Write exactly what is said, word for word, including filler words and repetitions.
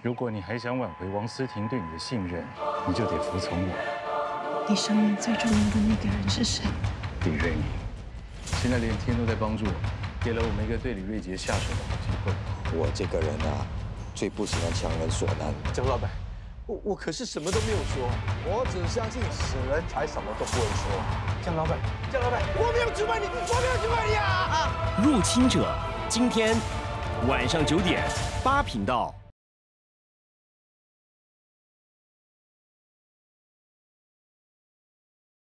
如果你还想挽回王思婷对你的信任，你就得服从我。 你生命最重要的那个人是谁？ 李瑞明。现在连天都在帮助我，给了我们一个对李瑞杰下手的好机会。 我这个人啊，最不喜欢强人所难。 江老板，我我可是什么都没有说， 我只相信死人才什么都不会说。 江老板，江老板，我没有出卖你，我没有出卖你啊！ 入侵者，今天晚上九点八频道。